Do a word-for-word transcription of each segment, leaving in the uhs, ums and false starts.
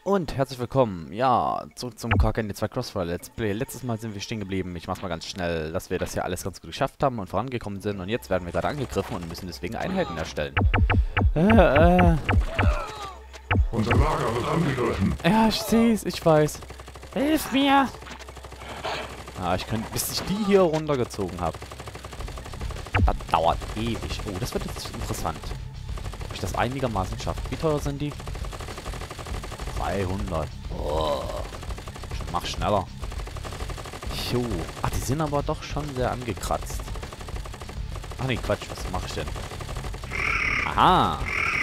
Und herzlich willkommen, ja, zurück zum K K N D zwei Crossfire Let's Play. Letztes Mal sind wir stehen geblieben, ich mach's mal ganz schnell, dass wir das hier alles ganz gut geschafft haben und vorangekommen sind. Und jetzt werden wir gerade angegriffen und müssen deswegen Einheiten erstellen. Äh, äh. Unser Lager wird angegriffen. Ja, ich seh's, ich weiß. Hilf mir! Ah, ich kann, bis ich die hier runtergezogen habe. Das dauert ewig. Oh, das wird jetzt interessant. Ob ich das einigermaßen schaffe. Wie teuer sind die? dreihundert. Oh. Mach schneller. Jo. Ach, die sind aber doch schon sehr angekratzt. Ach nee, Quatsch. Was mache ich denn? Aha.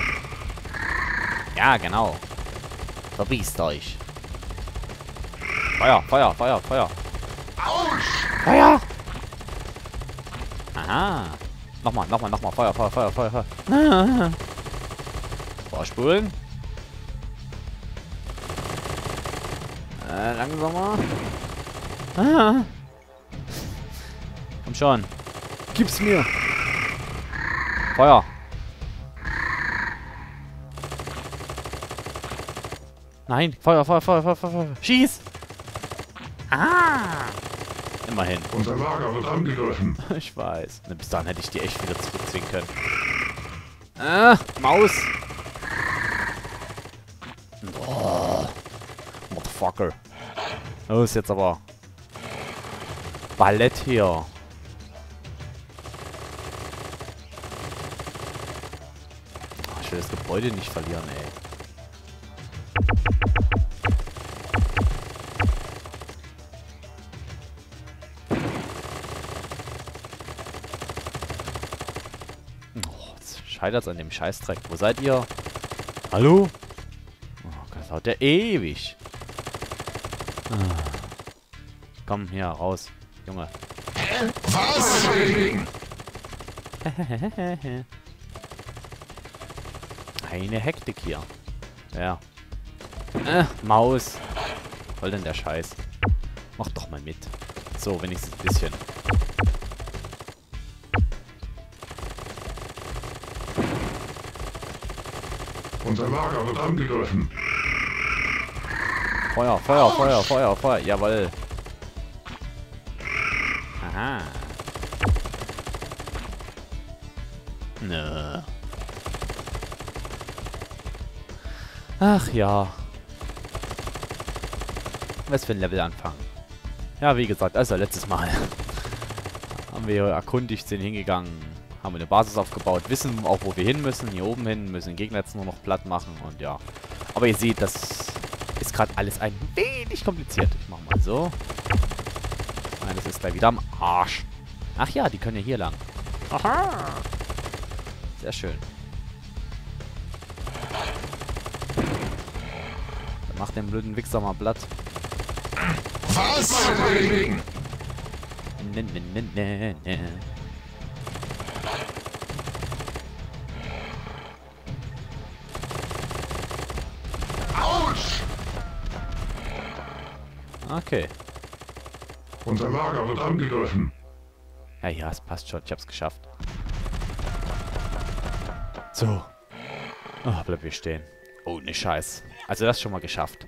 Ja, genau. Verbiest euch. Feuer, Feuer, Feuer, Feuer. Autsch! Feuer! Aha. Nochmal, nochmal, nochmal. Feuer, Feuer, Feuer, Feuer, Feuer. Vorspulen. Äh, langsamer. Ah. Komm schon. Gib's mir. Feuer. Nein. Feuer, Feuer, Feuer, Feuer, Feuer, Feuer. Schieß. Ah. Immerhin. Unser Lager wird angegriffen. Ich weiß. Bis dahin hätte ich die echt wieder zurückziehen können. Ah, Maus. Oh. Motherfucker. Los, jetzt aber. Ballett hier. Ich will das Gebäude nicht verlieren, ey. Oh, jetzt scheitert's an dem Scheißdreck. Wo seid ihr? Hallo? Oh, das dauert ja ewig. Ah. Komm, hier, raus. Junge. Was? Eine Hektik hier. Ja. Äh, Maus. Was soll denn der Scheiß? Mach doch mal mit. So, wenigstens ein bisschen. Unser Lager wird angegriffen. Feuer, Feuer, Feuer, Feuer, Feuer. Jawohl. Aha. Nö. Ach ja. Was für ein Level anfangen. Ja, wie gesagt, also letztes Mal haben wir erkundigt, sind hingegangen, haben eine Basis aufgebaut, wissen auch, wo wir hin müssen. Hier oben hin, müssen den Gegner jetzt nur noch platt machen und ja. Aber ihr seht, das ist gerade alles ein wenig kompliziert. Ich mach mal so. Nein, das ist gleich wieder am Arsch. Ach ja, die können ja hier lang. Aha. Sehr schön. Dann macht den blöden Wichser mal platt. Was? Ne, ne, ne, ne, ne. Autsch! Okay. Unser Lager wird angegriffen. Ja, ja, es passt schon. Ich hab's geschafft. So. Oh, bleib hier stehen. Oh, ne Scheiß. Also das schon mal geschafft.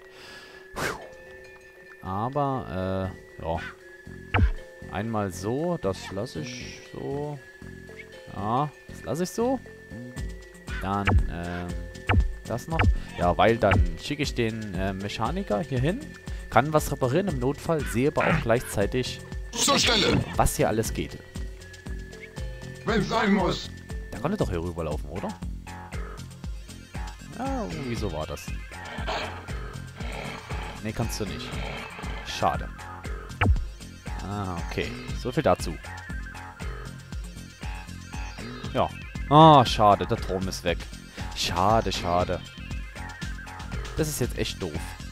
Aber, äh, ja. Einmal so. Das lasse ich so. Ja, das lasse ich so. Dann, ähm, das noch. Ja, weil dann schicke ich den äh, Mechaniker hier hin. Kann was reparieren im Notfall. Sehe aber auch gleichzeitig, Zur Stelle! was hier alles geht. Wenn es sein muss. Der konnte doch hier rüberlaufen, oder? Ja, irgendwie so war das. Ne, kannst du nicht. Schade. Ah, okay. So viel dazu. Ja. Ah, schade. Der Turm ist weg. Schade, schade. Das ist jetzt echt doof.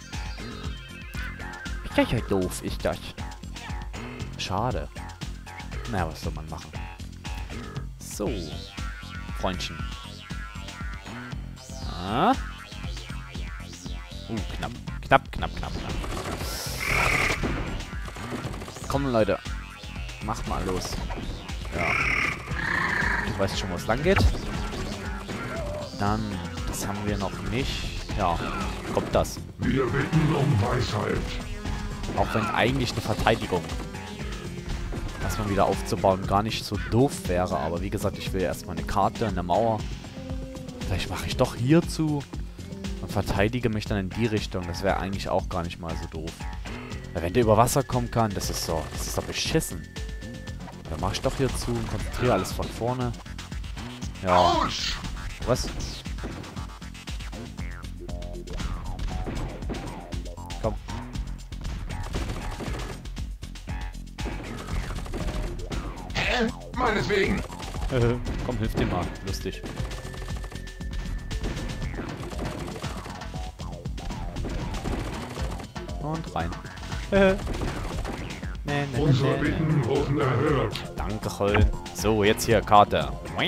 Ja, ja, doof ist das. Schade. Na, was soll man machen? So. Freundchen. Ah. Uh, knapp. Knapp, knapp, knapp, knapp. Komm, Leute. Macht mal los. Ja. Du weißt schon, wo es lang geht. Dann, das haben wir noch nicht. ja, kommt das. Wir bitten um Weisheit. Auch wenn eigentlich eine Verteidigung, was man wieder aufzubauen, gar nicht so doof wäre. Aber wie gesagt, ich will erstmal eine Karte, eine Mauer. Vielleicht mache ich doch hier zu und verteidige mich dann in die Richtung. Das wäre eigentlich auch gar nicht mal so doof. Weil wenn der über Wasser kommen kann, das ist so, das ist doch beschissen. Dann mache ich doch hier zu und konzentriere alles von vorne. Ja. Autsch! Was? Komm. Hä? Meineswegen. Komm, hilf dir mal. Lustig. Und rein. nee, nee, Unsere nee, Bitten wurden erhört. Dankeschön. So, jetzt hier Karte.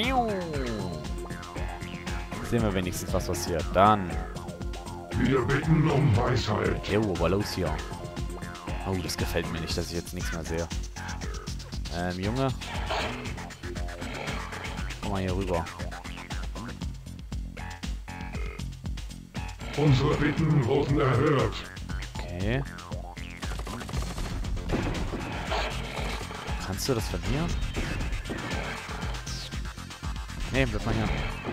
Sehen wir wenigstens, was passiert. Dann. Wir bitten um Weisheit. Jo, aber los hier. Oh, das gefällt mir nicht, dass ich jetzt nichts mehr sehe. Ähm, Junge. Komm mal hier rüber. Unsere Bitten wurden erhört. Okay. Kannst du das von hier? Nee, bleib mal hier.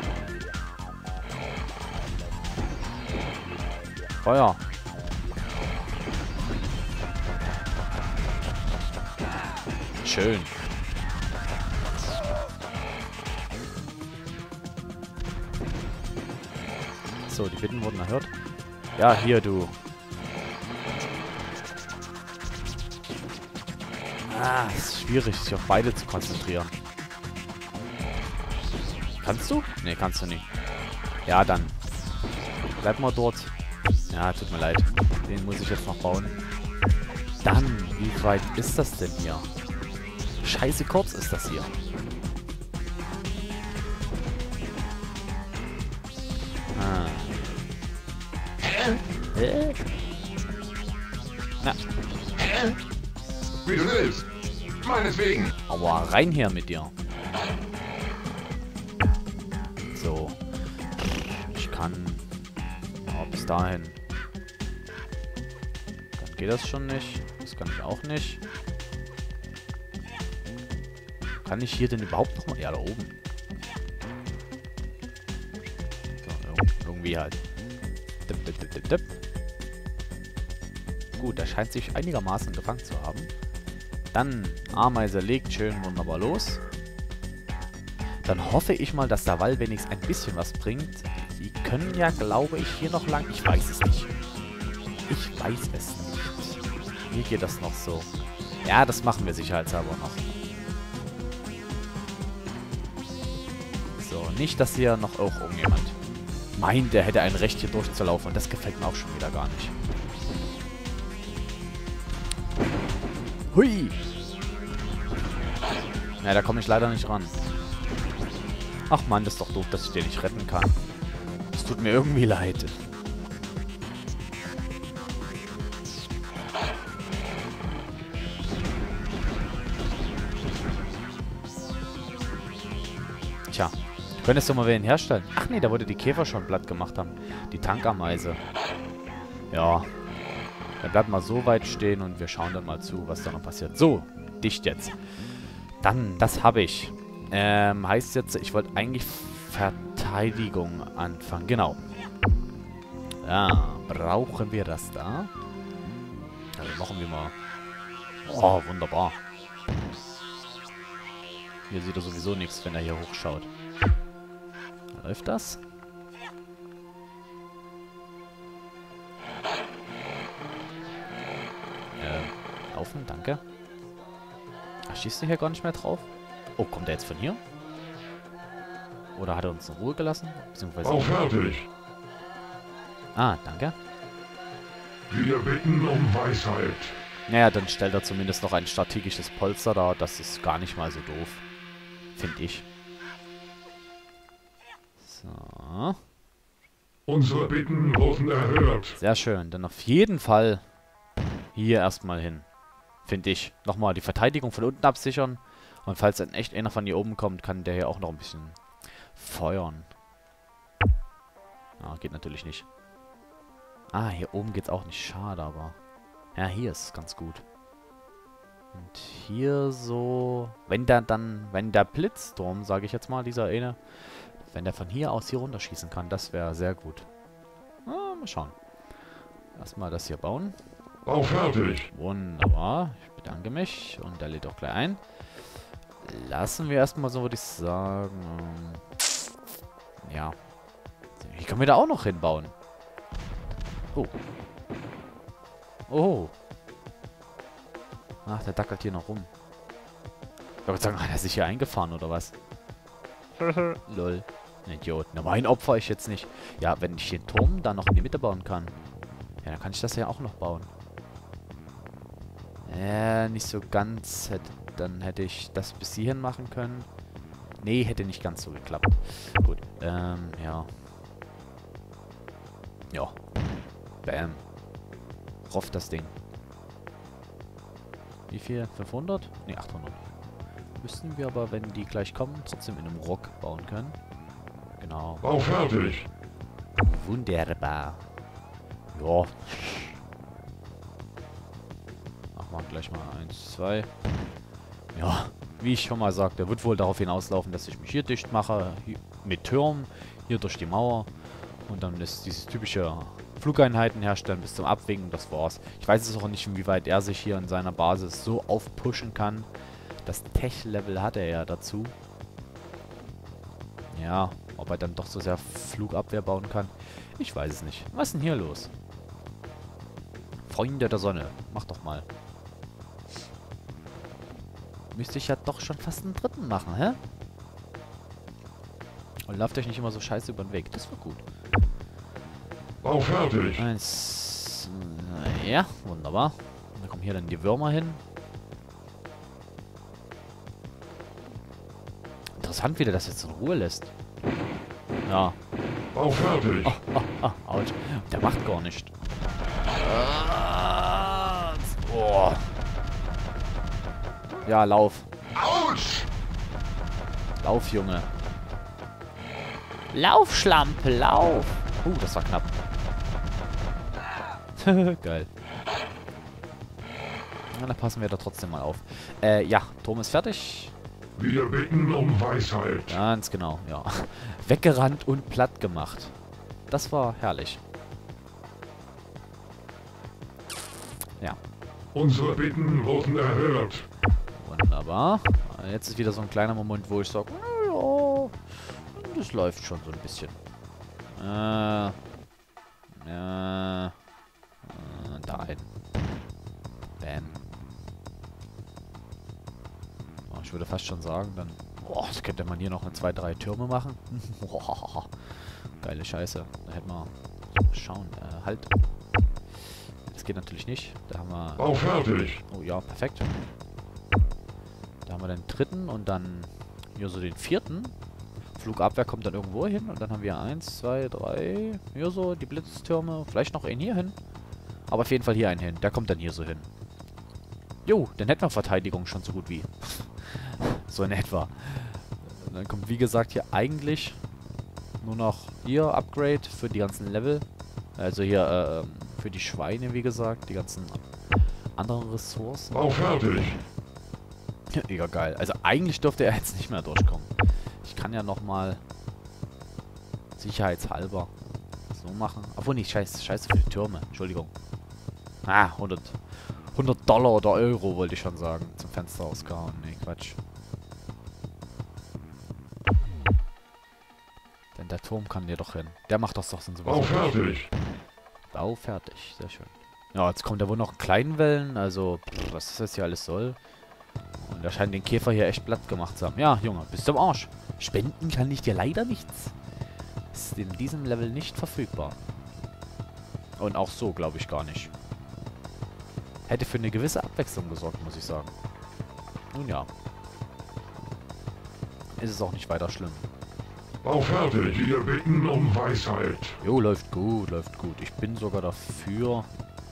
Feuer. Schön. So, die Bitten wurden erhört. Ja, hier, du. Ah, es ist schwierig, sich auf beide zu konzentrieren. Kannst du? Nee, kannst du nicht. Ja, dann. Bleib mal dort. Ja, tut mir leid. Den muss ich jetzt noch bauen. Dann, wie weit ist das denn hier? Scheiße kurz ist das hier. Ah. Hä? Na, Hä? Wie du willst. Meineswegen. aber rein hier mit dir. So. Ich kann... Oh, bis dahin. Dann geht das schon nicht. Das kann ich auch nicht. Kann ich hier denn überhaupt noch mal... Ja, da oben. So, ir- irgendwie halt. Dip, dip, dip, dip, dip. Gut, er scheint sich einigermaßen gefangen zu haben. Dann, Ameise legt schön wunderbar los. Dann hoffe ich mal, dass der Wall wenigstens ein bisschen was bringt. Sie können ja, glaube ich, hier noch lang... Ich weiß es nicht. Ich weiß es nicht. Hier geht das noch so. Ja, das machen wir sicherheitshalber noch. So, nicht, dass hier noch auch irgendjemand meint, der hätte ein Recht, hier durchzulaufen. Und das gefällt mir auch schon wieder gar nicht. Hui! Ja, da komme ich leider nicht ran. Ach Mann, das ist doch doof, dass ich den nicht retten kann. Es tut mir irgendwie leid. Tja, du könntest doch mal wen herstellen. Ach nee, da wollte die Käfer schon platt gemacht haben. Die Tankameise. Ja. Dann bleibt mal so weit stehen und wir schauen dann mal zu, was da noch passiert. So, dicht jetzt. Dann, das habe ich. Ähm, heißt jetzt, ich wollte eigentlich Verteidigung anfangen. Genau. Ja, brauchen wir das da? Also machen wir mal. Oh, wunderbar. Hier sieht er sowieso nichts, wenn er hier hochschaut. Läuft das? Äh, laufen, danke. Ach, schießt du hier gar nicht mehr drauf? Oh, kommt er jetzt von hier? Oder hat er uns in Ruhe gelassen? Beziehungsweise... Auch fertig. Ah, danke. Wir bitten um Weisheit. Naja, dann stellt er zumindest noch ein strategisches Polster da. Das ist gar nicht mal so doof. Finde ich. So. Unsere Bitten wurden erhört. Sehr schön. Dann auf jeden Fall hier erstmal hin. Finde ich. Nochmal die Verteidigung von unten absichern. Und falls dann echt einer von hier oben kommt, kann der hier auch noch ein bisschen feuern. Ah, geht natürlich nicht. Ah, hier oben geht's auch nicht. Schade, aber... Ja, hier ist es ganz gut. Und hier so... Wenn der dann... Wenn der Blitzsturm, sage ich jetzt mal, dieser eine... Wenn der von hier aus hier runterschießen kann, das wäre sehr gut. Ah, mal schauen. Erstmal das hier bauen. Bau fertig. Wunderbar. Ich bedanke mich. Und der lädt auch gleich ein. Lassen wir erstmal so, würde ich sagen. Ja. Hier können wir da auch noch hinbauen. Oh. Oh. Ach, der dackelt hier noch rum. Ich wollte sagen, hat er sich hier eingefahren oder was? Lol. Ein Idiot. Na, mein Opfer ich jetzt nicht. Ja, wenn ich den Turm da noch in die Mitte bauen kann. Ja, dann kann ich das ja auch noch bauen. Äh, nicht so ganz. Hätte, dann hätte ich das bis hierhin machen können. Nee, hätte nicht ganz so geklappt. Gut. Ähm, ja. Ja. Bam. Roff das Ding. Wie viel? fünfhundert? Ne, achthundert. Müssten wir aber, wenn die gleich kommen, trotzdem in einem Rock bauen können. Genau. Bau fertig. Wunderbar. Ja. Machen wir gleich mal eins, zwei. Ja, wie ich schon mal sagte, wird wohl darauf hinauslaufen, dass ich mich hier dicht mache, hier mit Türmen, hier durch die Mauer. Und dann ist dieses typische Flugeinheiten herstellen bis zum Abwinken, das war's. Ich weiß es auch nicht, inwieweit er sich hier in seiner Basis so aufpushen kann. Das Tech-Level hat er ja dazu. Ja, ob er dann doch so sehr Flugabwehr bauen kann, ich weiß es nicht. Was ist denn hier los? Freunde der Sonne, mach doch mal. Müsste ich ja doch schon fast einen dritten machen, hä? Und lauft euch nicht immer so scheiße über den Weg. Das war gut. Bau fertig. Eins. Ja, wunderbar. Da kommen hier dann die Würmer hin. Interessant, wie der das jetzt in Ruhe lässt. Ja. Bau fertig. Oh, oh, oh, ouch. Der macht gar nicht. Oh. Ja, lauf. Autsch! Lauf, Junge. Lauf, Schlampe, lauf. Uh, das war knapp. Geil. Na, da passen wir da trotzdem mal auf. Äh, ja, Turm ist fertig. Wir bitten um Weisheit. Ganz genau, ja. Weggerannt und platt gemacht. Das war herrlich. Ja. Unsere Bitten wurden erhört. Wunderbar. Jetzt ist wieder so ein kleiner Moment, wo ich sage, ja, das läuft schon so ein bisschen. Äh, äh, äh dahin. Bam. Oh, ich würde fast schon sagen, dann, boah, das könnte man hier noch eine zwei, drei Türme machen. Geile Scheiße. Da hätten wir, schauen, äh, halt. Das geht natürlich nicht. Da haben wir... Bau fertig. Oh ja, perfekt. Da haben wir den dritten und dann hier so den vierten. Flugabwehr kommt dann irgendwo hin und dann haben wir eins, zwei, drei. Hier so die Blitztürme. Vielleicht noch einen hier hin. Aber auf jeden Fall hier einen hin. Der kommt dann hier so hin. Jo, dann hätten wir Verteidigung schon so gut wie. So in etwa. Und dann kommt wie gesagt hier eigentlich nur noch hier Upgrade für die ganzen Level. Also hier äh, für die Schweine, wie gesagt. Die ganzen anderen Ressourcen. Bau fertig. Ja, geil. Also eigentlich dürfte er jetzt nicht mehr durchkommen. Ich kann ja nochmal sicherheitshalber so machen. Obwohl nicht, scheiße, scheiße für die Türme. Entschuldigung. Ah, hundert, hundert Dollar oder Euro wollte ich schon sagen. Zum Fenster ausgehauen. Nee, Quatsch. Denn der Turm kann hier doch hin. Der macht das doch so sowas. Bau fertig. Bau fertig. Sehr schön. Ja, jetzt kommt da wohl noch Kleinwellen. Also, pff, was das hier alles soll. Und er scheint den Käfer hier echt platt gemacht zu haben. Ja, Junge, bist du am Arsch. Spenden kann ich dir leider nichts. Ist in diesem Level nicht verfügbar. Und auch so, glaube ich, gar nicht. Hätte für eine gewisse Abwechslung gesorgt, muss ich sagen. Nun ja. Ist es auch nicht weiter schlimm. Bau fertig. Wir bitten um Weisheit. Jo, läuft gut, läuft gut. Ich bin sogar dafür,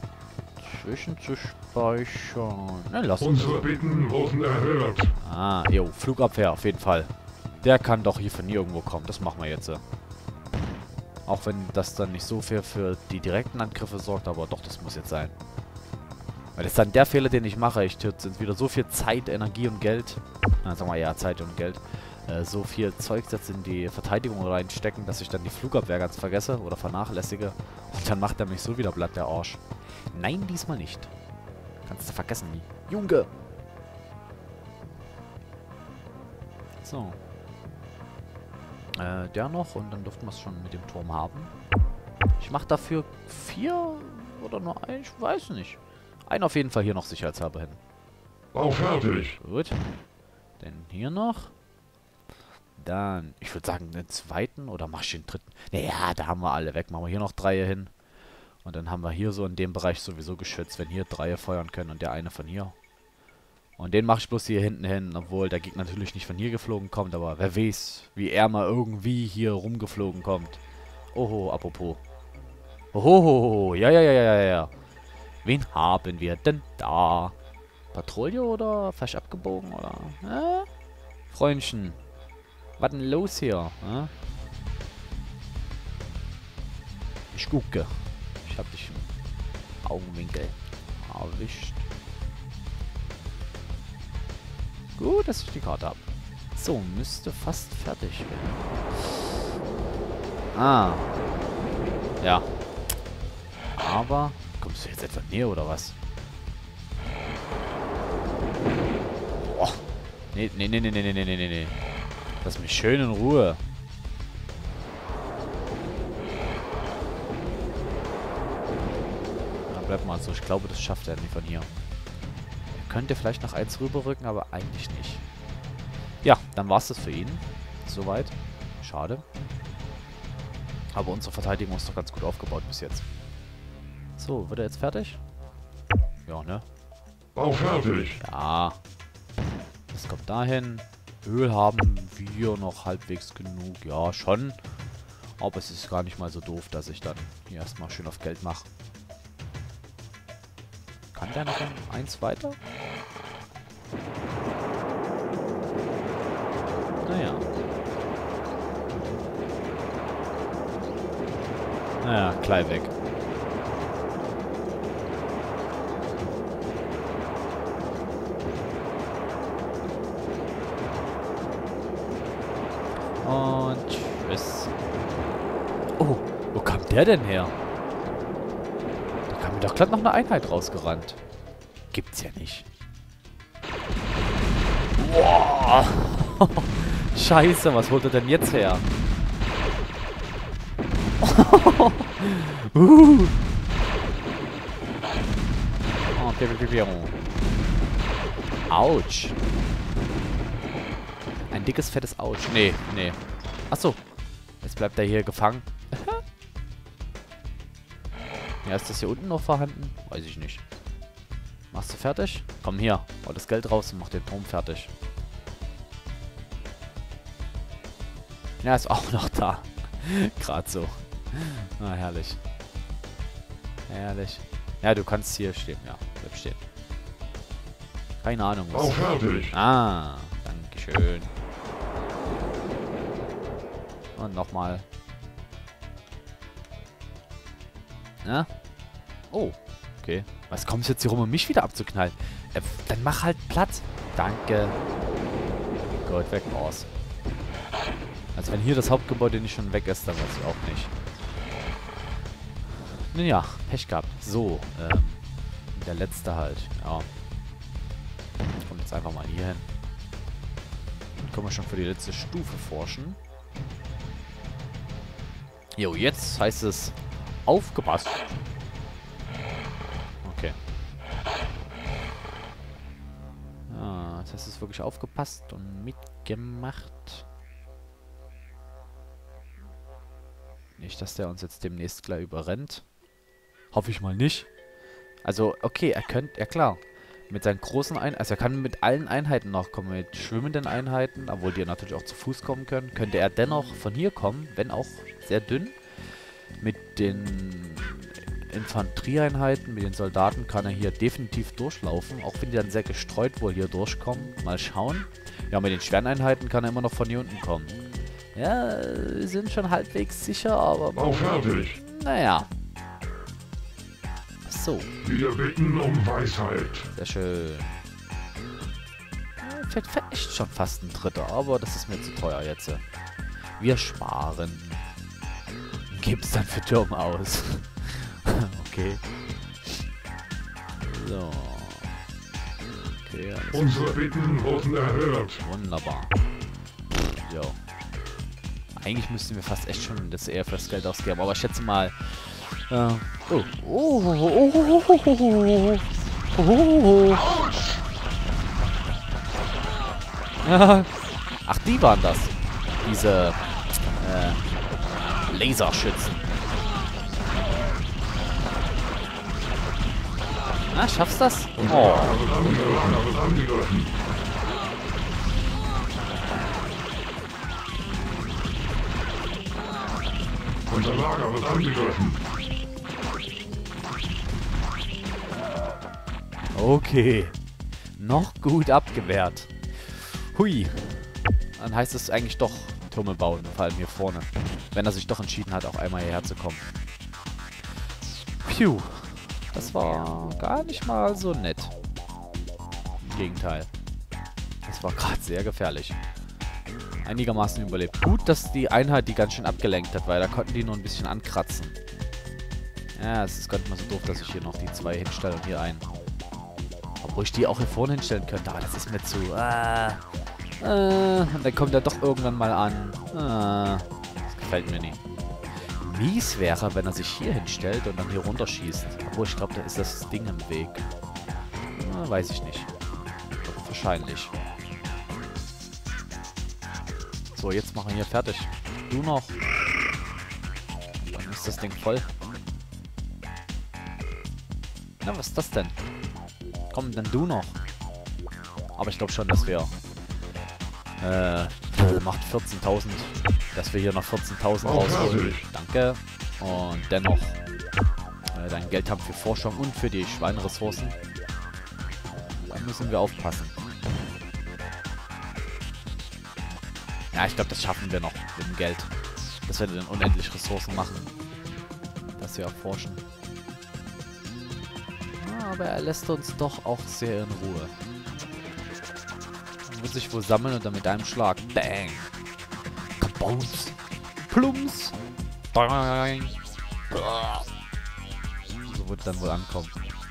zwischenzuspeichern. Na, lass uns. Unsere Bitten wurden erhört. Ah, jo, Flugabwehr auf jeden Fall. Der kann doch hier von nirgendwo kommen. Das machen wir jetzt. Auch wenn das dann nicht so viel für die direkten Angriffe sorgt, aber doch, das muss jetzt sein. Weil das ist dann der Fehler, den ich mache. Ich tue jetzt wieder so viel Zeit, Energie und Geld. Na, sagen wir ja, Zeit und Geld. Äh, so viel Zeug jetzt in die Verteidigung reinstecken, dass ich dann die Flugabwehr ganz vergesse oder vernachlässige. Und dann macht er mich so wieder platt, der Arsch. Nein, diesmal nicht. Kannst du vergessen. Junge! So. Äh, der noch und dann dürften wir es schon mit dem Turm haben. Ich mache dafür vier oder nur ein, ich weiß nicht. Einen auf jeden Fall hier noch sicherheitshalber hin. Bau fertig. Gut. Denn hier noch. Dann, ich würde sagen, den zweiten oder mach ich den dritten? Naja, da haben wir alle weg. Machen wir hier noch drei hin. Und dann haben wir hier so in dem Bereich sowieso geschützt, wenn hier drei feuern können und der eine von hier. Und den mache ich bloß hier hinten hin, obwohl der Gegner natürlich nicht von hier geflogen kommt, aber wer weiß, wie er mal irgendwie hier rumgeflogen kommt. Oho, apropos. Oho, ja, ja, ja, ja, ja. Wen haben wir denn da? Patrouille oder falsch abgebogen oder? Äh? Freundchen. Was denn los hier? Äh? Ich gucke. Ich hab dich im Augenwinkel erwischt. Gut, dass ich die Karte habe. So, müsste fast fertig werden. Ah. Ja. Aber, kommst du jetzt etwa näher oder was? Boah. Nee, nee, nee, nee, nee, nee, nee, nee, nee. Lass mich schön in Ruhe. Na, bleib mal so. Ich glaube, das schafft er nicht von hier. Könnte vielleicht noch eins rüberrücken, aber eigentlich nicht. Ja, dann war es das für ihn. Soweit. Schade. Aber unsere Verteidigung ist doch ganz gut aufgebaut bis jetzt. So, wird er jetzt fertig? Ja, ne? Bau fertig. Ja. Das kommt dahin. Öl haben wir noch halbwegs genug. Ja, schon. Aber es ist gar nicht mal so doof, dass ich dann hier erstmal schön auf Geld mache. Kann der noch eins weiter? Naja. Naja, klein weg. Und tschüss. Oh, wo kam der denn her? Da kam mir doch glatt noch eine Einheit rausgerannt. Gibt's ja nicht. Boah. Scheiße, was holt er denn jetzt her? uh. Oh, piu, piu, piu. Autsch. Ein dickes, fettes Autsch. Nee, nee. Achso. Jetzt bleibt er hier gefangen. Ja, ist das hier unten noch vorhanden? Weiß ich nicht. Machst du fertig? Komm hier. Hol das Geld raus und mach den Turm fertig. Ja, ist auch noch da. Gerade so. Ah, herrlich. Herrlich. Ja, du kannst hier stehen. Ja, bleib stehen. Keine Ahnung, was. Bau fertig. Ah, dankeschön. Und nochmal. Na? Oh, okay. Was kommst jetzt hier rum, um mich wieder abzuknallen? Äh, dann mach halt Platz. Danke. Gut, weg raus. Also wenn hier das Hauptgebäude nicht schon weg ist, dann weiß ich auch nicht. Nun ja, Pech gehabt. So, ähm, der letzte halt. Ja. Kommt jetzt einfach mal hier hin. Dann können wir schon für die letzte Stufe forschen. Jo, jetzt heißt es aufgepasst. Okay. Ja, jetzt hast du es wirklich aufgepasst und mitgemacht. Nicht, dass der uns jetzt demnächst gleich überrennt. Hoffe ich mal nicht. Also, okay, er könnte, ja klar. Mit seinen großen Einheiten, also er kann mit allen Einheiten noch kommen, mit schwimmenden Einheiten, obwohl die natürlich auch zu Fuß kommen können, könnte er dennoch von hier kommen, wenn auch sehr dünn. Mit den Infanterieeinheiten, mit den Soldaten kann er hier definitiv durchlaufen, auch wenn die dann sehr gestreut wohl hier durchkommen. Mal schauen. Ja, mit den schweren Einheiten kann er immer noch von hier unten kommen. Ja, wir sind schon halbwegs sicher, aber... Bau fertig. Naja. So. Wir bitten um Weisheit. Sehr schön. Ja, fällt echt schon fast ein dritter, aber das ist mir zu teuer jetzt. Wir sparen. Geben es dann für Türme aus. Okay. So. Okay, alles Unsere Bitten wurden erhört. wunderbar. Jo. Eigentlich müssten wir fast echt schon das eher fürs Geld ausgeben, aber ich schätze mal... Äh, oh. Oh, oh, oh, oh, oh, oh, oh, oh. Ja. Ach, die waren das. Diese äh, Laserschützen. Na, schaffst du das? Unser Oh. Lager wird angegriffen. Lager wird angegriffen. Unser Lager wird angegriffen. Okay. Noch gut abgewehrt. Hui. Dann heißt es eigentlich doch Türme bauen, vor allem hier vorne. Wenn er sich doch entschieden hat, auch einmal hierher zu kommen. Phew. Das war gar nicht mal so nett. Im Gegenteil. Das war gerade sehr gefährlich. Einigermaßen überlebt. Gut, dass die Einheit die ganz schön abgelenkt hat, weil da konnten die nur ein bisschen ankratzen. Ja, es ist gar nicht mal so doof, dass ich hier noch die zwei hinstelle und hier einen. Obwohl ich die auch hier vorne hinstellen könnte, aber das ist mir zu... Ah, äh, und dann kommt er doch irgendwann mal an. Ah, das gefällt mir nicht. Mies wäre, wenn er sich hier hinstellt und dann hier runterschießt. Obwohl, ich glaube, da ist das Ding im Weg. Ah, weiß ich nicht. Doch, wahrscheinlich. So, jetzt machen wir hier fertig. Du noch. Dann ist das Ding voll. Na, was ist das denn? Komm, dann du noch. Aber ich glaube schon, dass wir... Äh, macht vierzehntausend. Dass wir hier noch vierzehntausend rausholen. Danke. Und dennoch äh, dann Geld haben für Forschung und für die Schweineressourcen. Da müssen wir aufpassen. Ja, ich glaube, das schaffen wir noch mit dem Geld. Dass wir dann unendlich Ressourcen machen. Dass wir erforschen. Ja, aber er lässt uns doch auch sehr in Ruhe. Er wird sich wohl sammeln und dann mit einem Schlag. Bang! Kabounce! Plums! Bang! So wird dann wohl ankommen.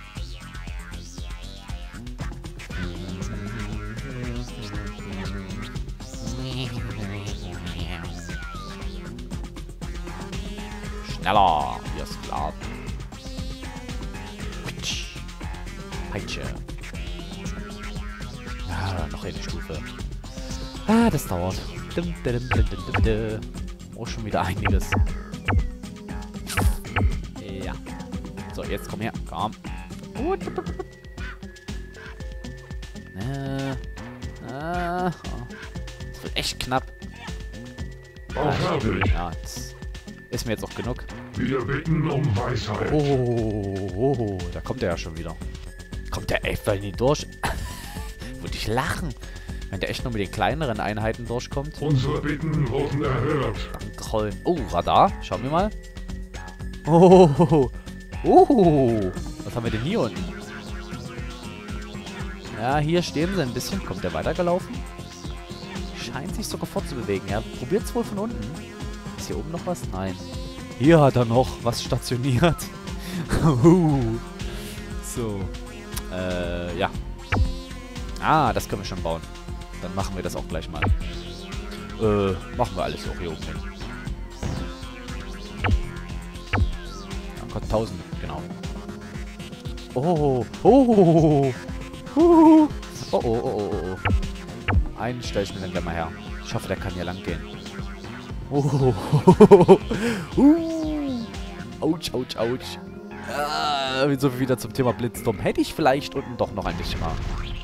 Schneller! Hier ist klar. Peitsche. Ah, noch eine Stufe. Ah, das dauert. Dum, dum, dum, dum, dum, dum. Oh, schon wieder einiges. Ja. So, jetzt komm her. Komm. Äh, äh, das wird echt knapp. Bau fertig. Ja, das ist mir jetzt auch genug. Wir bitten um Weisheit. Oh, oh, oh, da kommt er ja schon wieder. Kommt der echt weil nie durch? Würde ich lachen, wenn der echt nur mit den kleineren Einheiten durchkommt. Unsere Bitten wurden erhört. Danke. Oh, Radar. Schauen wir mal. Oh, oh, oh. Was haben wir denn hier unten? Ja, hier stehen sie ein bisschen. Kommt der weitergelaufen? Scheint sich sogar fortzubewegen. Ja, probiert es wohl von unten. Ist hier oben noch was? Nein. Hier hat er noch was stationiert. So. Äh, ja. Ah, das können wir schon bauen. Dann machen wir das auch gleich mal. Äh, machen wir alles auch hier oben hin. Ja, Gott, tausend, genau. Oh, oh, oh, oh, oh, oh, oh, oh, oh. Einen stelle ich mir dann gleich mal her. Ich hoffe, der kann hier lang gehen. Oh, oh, oh, oh, uh. Autsch, autsch, autsch. Ah, so wieder zum Thema Blitzsturm. Hätte ich vielleicht unten doch noch ein bisschen mal.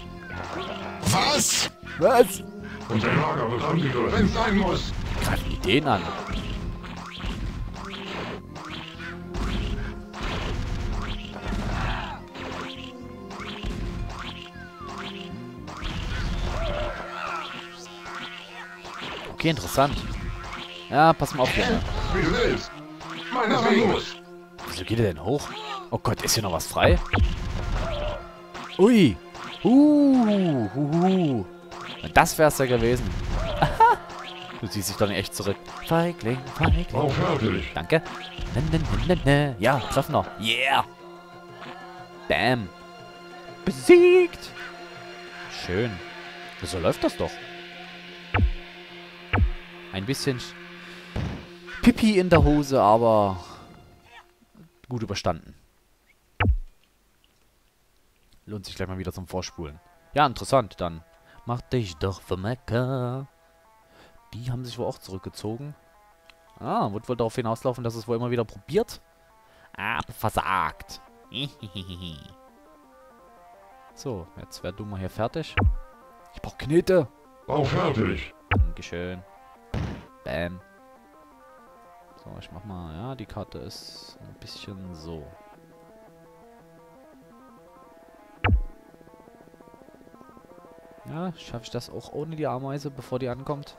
Was? Was? Unser Lager wird angegriffen. Wenn es sein muss. Greifen die den an? Okay, interessant. Ja, pass mal auf hier. Ne? Wie du willst. Meinetwegen. Wieso geht er denn hoch? Oh Gott, ist hier noch was frei? Ui. Uh, uh, uh. Das wär's ja gewesen. Du ziehst dich doch nicht echt zurück. Feigling, Feigling. Auch fertig. Danke. Ne, ne, ne, ne, ne. Ja, treffen noch. Yeah. Bam. Besiegt. Schön. So läuft das doch. Ein bisschen Pipi in der Hose, aber gut überstanden. Lohnt sich gleich mal wieder zum Vorspulen. Ja, interessant. Dann mach dich doch für Mecca. Die haben sich wohl auch zurückgezogen. Ah, wird wohl darauf hinauslaufen, dass es wohl immer wieder probiert. Ah, versagt. So, jetzt wär du mal hier fertig. Ich brauch Knete. Auch fertig. Dankeschön. Bam. So, ich mach mal, ja, die Karte ist ein bisschen so. Ja, schaffe ich das auch ohne die Ameise, bevor die ankommt?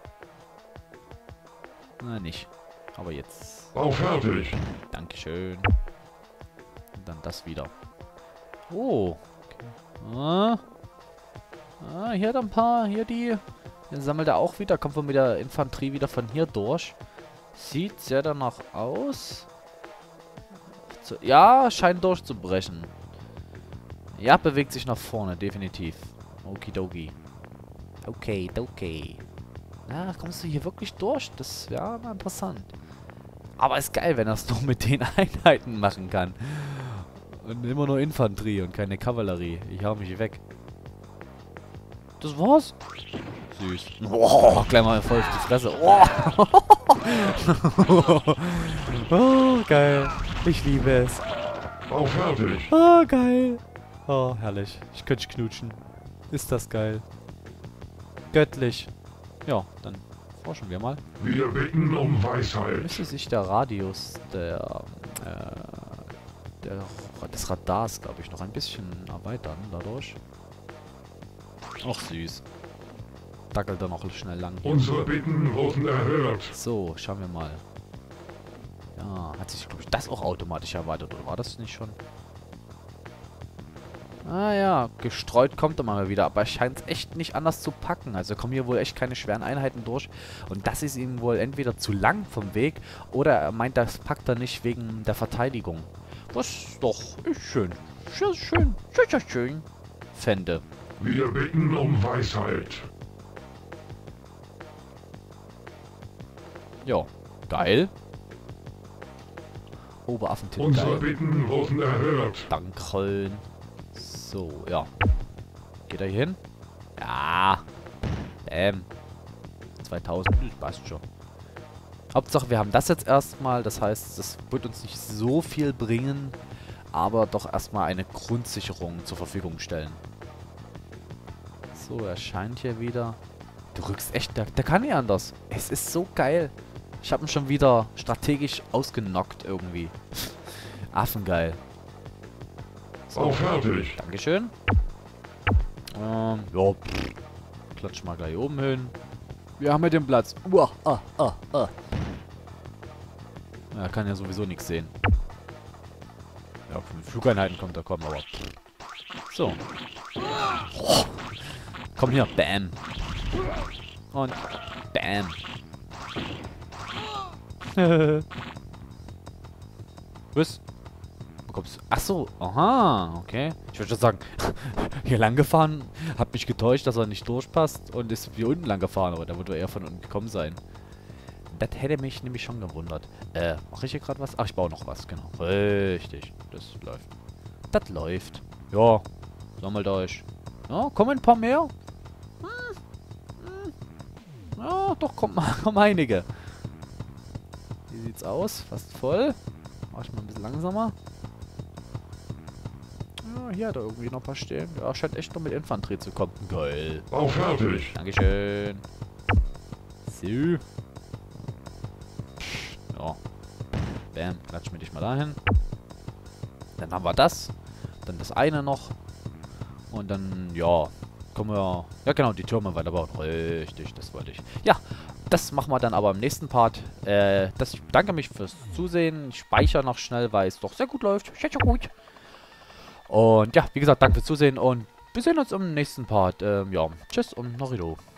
Na, nicht. Aber jetzt. Auch fertig. Dankeschön. Und dann das wieder. Oh. Okay. Ah. Ah, hier hat ein paar. Hier die. Dann sammelt er auch wieder. Kommt wohl mit der Infanterie wieder von hier durch. Sieht sehr danach aus. Zu, ja, scheint durchzubrechen. Ja, bewegt sich nach vorne, definitiv. Okidoki. Okay, okay. Na, kommst du hier wirklich durch? Das wäre mal interessant. Aber ist geil, wenn er es nur mit den Einheiten machen kann. Und immer nur Infanterie und keine Kavallerie. Ich hau mich weg. Das war's? Süß. Boah, gleich mal voll auf die Fresse. Oh. Oh, geil. Ich liebe es. Auch fertig. Oh, geil. Oh, herrlich. Ich könnte knutschen. Ist das geil. Göttlich. Ja, dann forschen wir mal. Wir bitten um Weisheit. Müsste sich der Radius der, äh, der, des Radars, glaube ich, noch ein bisschen erweitern dadurch. Ach, süß. Dackelt er noch schnell lang hier. Unsere Bitten wurden erhört. So, schauen wir mal. Ja, hat sich, glaube ich, das auch automatisch erweitert, oder war das nicht schon? Ah ja, gestreut kommt er mal wieder, aber er scheint es echt nicht anders zu packen. Also kommen hier wohl echt keine schweren Einheiten durch. Und das ist ihm wohl entweder zu lang vom Weg, oder er meint, das packt er nicht wegen der Verteidigung. Was doch ist schön. Schön, schön, schön, schön, schön. Fände. Wir bitten um Weisheit. Ja, geil. Oberaffentitel, Unsere geil. Bitten wurden erhört. Dankeschön. So, ja. Geht er hier hin? Ja. Bäm. zweitausend. Das passt schon. Hauptsache, wir haben das jetzt erstmal. Das heißt, das wird uns nicht so viel bringen. Aber doch erstmal eine Grundsicherung zur Verfügung stellen. So, er scheint hier wieder. Du rückst echt. Der, der kann nicht anders. Es ist so geil. Ich habe ihn schon wieder strategisch ausgenockt irgendwie. Affengeil. So. Auch fertig. Dankeschön. Ähm, ja, pff. Klatsch mal gleich oben hin. Wir haben hier den Platz. Uah, ah, ah, ah. Er kann ja sowieso nichts sehen. Ja, von den Flugeinheiten kommt er kommen, aber. Pff. So. Oh. Komm hier, bam. Und bam. Was? Ach so, aha, okay. Ich würde schon sagen, hier lang gefahren, hab mich getäuscht, dass er nicht durchpasst und ist hier unten lang gefahren, aber da wird er eher von unten gekommen sein. Das hätte mich nämlich schon gewundert. Äh, mache ich hier gerade was? Ach, ich baue noch was, genau. Richtig, das läuft. Das läuft. Ja, sammelt euch. Ja, kommen ein paar mehr. Hm. Hm. Ja, doch, kommt mal, kommen einige. Wie sieht's aus? Fast voll. Mach ich mal ein bisschen langsamer. Ja, hier hat er irgendwie noch ein paar stehen. Ja, scheint echt noch mit Infanterie zu kommen. Geil. Auch fertig. Dankeschön. So. Ja. Bam, klatsch mir dich mal dahin. Dann haben wir das. Dann das eine noch. Und dann, ja, kommen wir... Ja, genau, die Türme weiter bauen. Richtig, das wollte ich. Ja, das machen wir dann aber im nächsten Part. Äh, das, ich bedanke mich fürs Zusehen. Ich speichere noch schnell, weil es doch sehr gut läuft. Sehr, sehr gut. Und ja, wie gesagt, danke fürs Zusehen und wir sehen uns im nächsten Part. Ähm, ja, tschüss und Norido.